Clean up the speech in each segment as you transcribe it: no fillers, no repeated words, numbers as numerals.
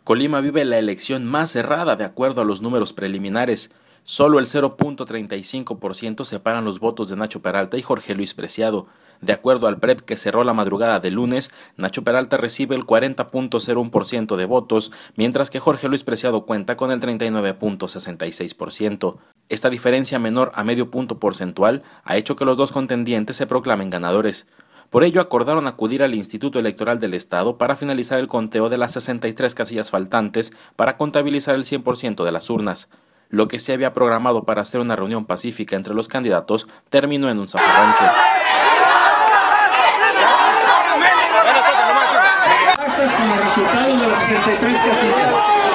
Colima vive la elección más cerrada de acuerdo a los números preliminares. Solo el 0.35% separan los votos de Nacho Peralta y Jorge Luis Preciado. De acuerdo al PREP que cerró la madrugada de lunes, Nacho Peralta recibe el 40.01% de votos, mientras que Jorge Luis Preciado cuenta con el 39.66%. Esta diferencia menor a medio punto porcentual ha hecho que los dos contendientes se proclamen ganadores. Por ello, acordaron acudir al Instituto Electoral del Estado para finalizar el conteo de las 63 casillas faltantes para contabilizar el 100% de las urnas. Lo que se había programado para hacer una reunión pacífica entre los candidatos terminó en un zafarrancho. Con los resultados de las 63 casillas.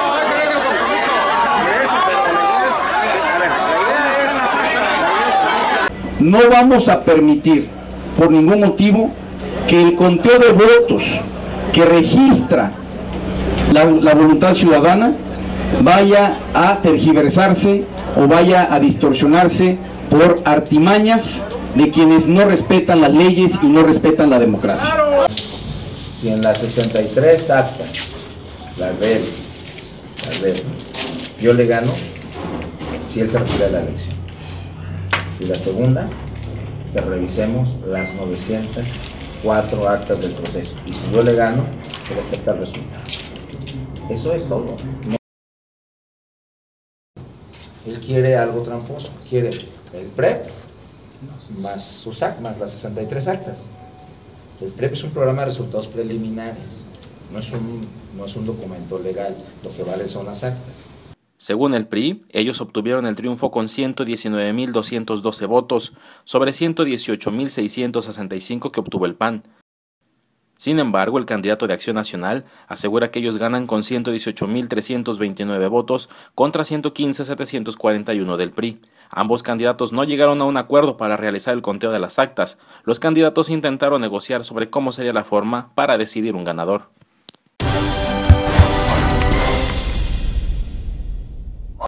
No vamos a permitir por ningún motivo que el conteo de votos que registra la voluntad ciudadana vaya a tergiversarse o vaya a distorsionarse por artimañas de quienes no respetan las leyes y no respetan la democracia. Si en las 63 actas, las de él, yo le gano, si él se retira de la elección. Y la segunda, que revisemos las 904 actas del proceso. Y si yo le gano, él acepta el resultado. Eso es todo. Él quiere algo tramposo, quiere el PREP más sus actas, más las 63 actas. El PREP es un programa de resultados preliminares, no es un documento legal, lo que vale son las actas. Según el PRI, ellos obtuvieron el triunfo con 119.212 votos sobre 118.665 que obtuvo el PAN. Sin embargo, el candidato de Acción Nacional asegura que ellos ganan con 118.329 votos contra 115.741 del PRI. Ambos candidatos no llegaron a un acuerdo para realizar el conteo de las actas. Los candidatos intentaron negociar sobre cómo sería la forma para decidir un ganador.